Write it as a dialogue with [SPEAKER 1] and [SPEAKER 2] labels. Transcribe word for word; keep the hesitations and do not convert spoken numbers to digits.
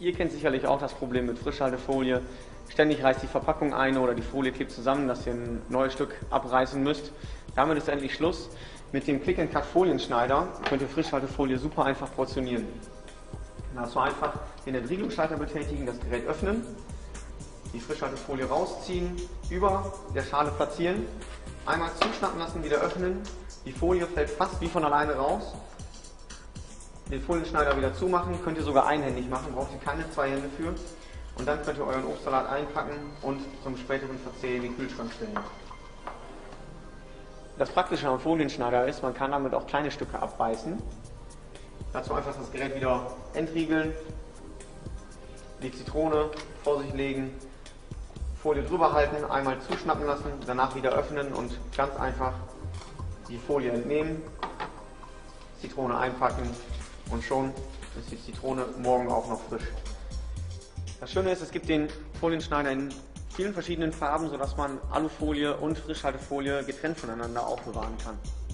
[SPEAKER 1] Ihr kennt sicherlich auch das Problem mit Frischhaltefolie. Ständig reißt die Verpackung ein oder die Folie klebt zusammen, dass ihr ein neues Stück abreißen müsst. Damit ist endlich Schluss. Mit dem Click-and-Cut-Folienschneider könnt ihr Frischhaltefolie super einfach portionieren. Dazu einfach den Entriegelungsschalter betätigen, das Gerät öffnen, die Frischhaltefolie rausziehen, über der Schale platzieren, einmal zuschnappen lassen, wieder öffnen. Die Folie fällt fast wie von alleine raus. Den Folienschneider wieder zumachen, könnt ihr sogar einhändig machen, braucht ihr keine zwei Hände für. Und dann könnt ihr euren Obstsalat einpacken und zum späteren Verzehr in den Kühlschrank stellen. Das Praktische am Folienschneider ist, man kann damit auch kleine Stücke abbeißen. Dazu einfach das Gerät wieder entriegeln, die Zitrone vor sich legen, Folie drüber halten, einmal zuschnappen lassen, danach wieder öffnen und ganz einfach die Folie entnehmen, Zitrone einpacken und schon ist die Zitrone morgen auch noch frisch. Das Schöne ist, es gibt den Folienschneider in vielen verschiedenen Farben, sodass man Alufolie und Frischhaltefolie getrennt voneinander aufbewahren kann.